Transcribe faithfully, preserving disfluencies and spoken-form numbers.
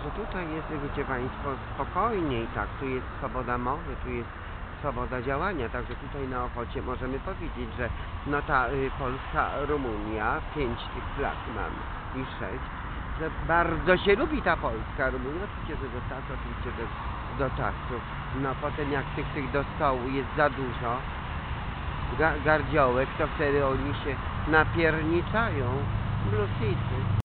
że tutaj jest, wiecie Państwo, spokojniej, tak, tu jest swoboda mowy, tu jest swoboda działania, także tutaj na Ochocie możemy powiedzieć, że no ta y, Polska-Rumunia, pięć tych flag mamy i sześć, że bardzo się lubi ta Polska, Rumunia, oczywiście, że do czasu, oczywiście, że do czasu, no potem jak tych, tych do stołu jest za dużo, ga, gardziołek, to wtedy oni się napierniczają, blusicy.